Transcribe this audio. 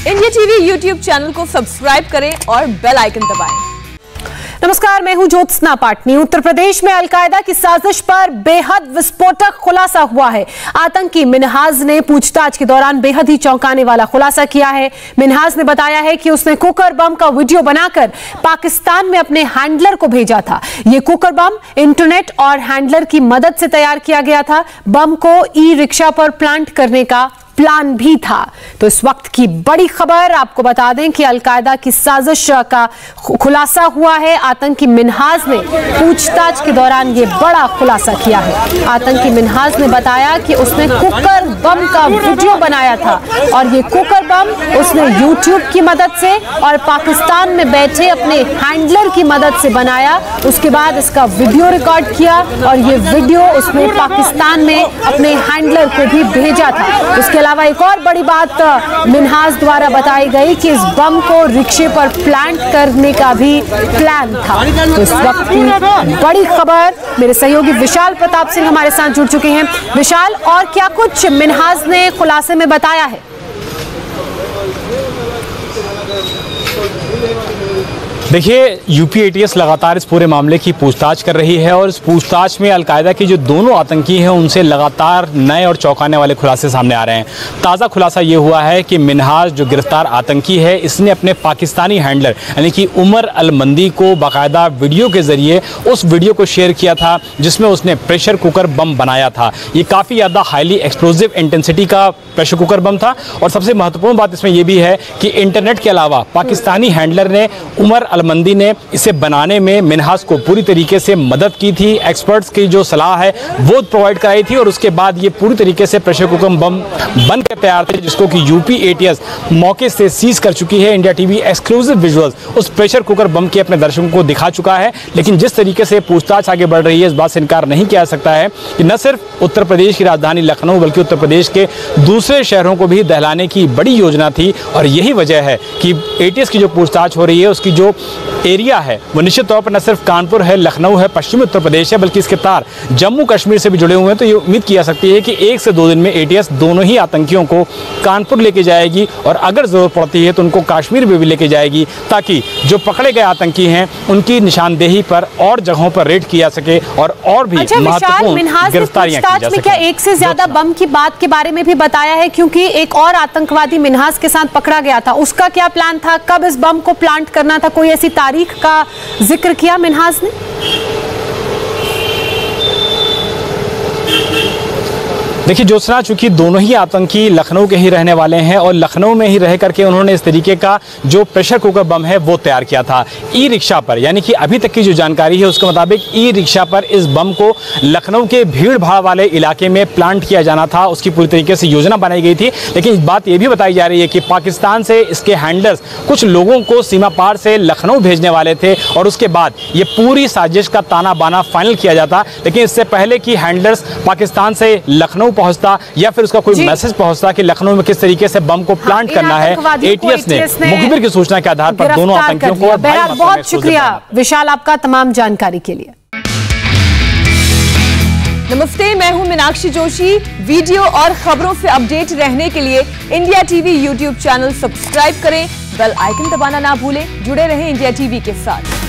India TV YouTube channel को subscribe करें और बेल आइकन दबाएं। नमस्कार, मैं हूं ज्योत्सना पाटनी। उत्तर प्रदेश में अलकायदा की साजिश पर बेहद विस्फोटक खुलासा हुआ है। आतंकी मिन्हाज ने पूछताछ के दौरान बेहद ही चौंकाने वाला खुलासा किया है। मिन्हाज ने बताया है कि उसने कुकर बम का वीडियो बनाकर पाकिस्तान में अपने हैंडलर को भेजा था। यह कुकर बम इंटरनेट और हैंडलर की मदद से तैयार किया गया था। बम को ई रिक्शा पर प्लांट करने का प्लान भी था। तो इस वक्त की बड़ी खबर आपको बता दें कि अलकायदा की साजिश का खुलासा हुआ है। आतंकी मिन्हाज ने पूछताछ के दौरान यह बड़ा खुलासा किया है। आतंकी मिन्हाज ने बताया कि उसने कुकर बम का वीडियो बनाया था और ये कुकर बम उसने यूट्यूब की मदद से और पाकिस्तान में बैठे अपने हैंडलर की मदद से बनाया। उसके बाद इसका वीडियो रिकॉर्ड किया और ये वीडियो उसने पाकिस्तान में अपने हैंडलर को भी भेजा था। इसके अलावा एक और बड़ी बात मिन्हाज द्वारा बताई गई कि इस बम को रिक्शे पर प्लांट करने का भी प्लान था। तो इस वक्त की बड़ी खबर, मेरे सहयोगी विशाल प्रताप सिंह हमारे साथ जुड़ चुके हैं। विशाल, और क्या कुछ मिन्हाज ने खुलासे में बताया है? देखिए, यूपी एटीएस लगातार इस पूरे मामले की पूछताछ कर रही है और इस पूछताछ में अलकायदा के जो दोनों आतंकी हैं उनसे लगातार नए और चौंकाने वाले खुलासे सामने आ रहे हैं। ताज़ा खुलासा ये हुआ है कि मिन्हाज जो गिरफ्तार आतंकी है, इसने अपने पाकिस्तानी हैंडलर यानी कि उमर अल मंदी को बाकायदा वीडियो के ज़रिए उस वीडियो को शेयर किया था जिसमें उसने प्रेशर कुकर बम बनाया था। ये काफ़ी ज़्यादा हाईली एक्सप्लोजिव इंटेंसिटी का प्रेशर कुकर बम था और सबसे महत्वपूर्ण बात इसमें यह भी है कि इंटरनेट के अलावा पाकिस्तानी हैंडलर ने उमर मंदी ने इसे बनाने में मिन्हाज को पूरी तरीके से मदद की थी। एक्सपर्ट्स की जो सलाह है वो प्रोवाइड कराई थी और उसके बाद ये पूरी तरीके से प्रेशर कुकर बम बनकर तैयार थे, जिसको कि यूपी एटीएस मौके से सीज कर चुकी है। इंडिया टीवी एक्सक्लूसिव विजुअल्स उस प्रेशर कुकर बम के अपने दर्शकों को दिखा चुका है। लेकिन जिस तरीके से पूछताछ आगे बढ़ रही है, इस बात से इनकार नहीं किया जा सकता है कि न सिर्फ उत्तर प्रदेश की राजधानी लखनऊ बल्कि उत्तर प्रदेश के दूसरे शहरों को भी दहलाने की बड़ी योजना थी। और यही वजह है कि एटीएस की जो पूछताछ हो रही है उसकी जो एरिया है वो निश्चित तौर पर न सिर्फ कानपुर है, लखनऊ है, पश्चिमी उत्तर प्रदेश है, बल्कि इसके तार जम्मू कश्मीर से भी जुड़े हुए हैं। तो ये उम्मीद की जा सकती है कि 1 से 2 दिन में एटीएस दोनों ही आतंकियों को कानपुर लेके जाएगी और अगर जरूरत पड़ती है तो उनको कश्मीर में भी लेके जाएगी, ताकि जो पकड़े गए आतंकी हैं उनकी निशानदेही पर और जगहों पर रेड किया सके और भी महत्वपूर्ण गिरफ्तारियां की जा सके। क्या एक से ज्यादा बम की बात के बारे में भी बताया है? क्योंकि एक और आतंकवादी मिन्हाज के साथ पकड़ा गया था, उसका क्या प्लान था? कब इस बम को प्लांट करना था? कोई ऐसी तारीख का जिक्र किया मिन्हाज ने? देखिए ज्योत्सना, चूंकि दोनों ही आतंकी लखनऊ के ही रहने वाले हैं और लखनऊ में ही रह करके उन्होंने इस तरीके का जो प्रेशर कुकर बम है वो तैयार किया था ई रिक्शा पर। यानी कि अभी तक की जो जानकारी है उसके मुताबिक ई रिक्शा पर इस बम को लखनऊ के भीड़ भाड़ वाले इलाके में प्लांट किया जाना था। उसकी पूरी तरीके से योजना बनाई गई थी। लेकिन बात यह भी बताई जा रही है कि पाकिस्तान से इसके हैंडलर्स कुछ लोगों को सीमा पार से लखनऊ भेजने वाले थे और उसके बाद ये पूरी साजिश का ताना बाना फाइनल किया जाता। लेकिन इससे पहले कि हैंडलर्स पाकिस्तान से लखनऊ पहुंचता या फिर उसका कोई मैसेज पहुंचता कि लखनऊ में किस तरीके से बम को प्लांट करना है, एटीएस ने मुखबिर की सूचना के आधार पर दोनों आतंकियों को। बहुत शुक्रिया विशाल आपका तमाम जानकारी के लिए। नमस्ते, मैं हूं मीनाक्षी जोशी। वीडियो और खबरों से अपडेट रहने के लिए India TV YouTube channel subscribe करें, बेल आइकन दबाना ना भूलें। जुड़े रहें इंडिया टीवी के साथ।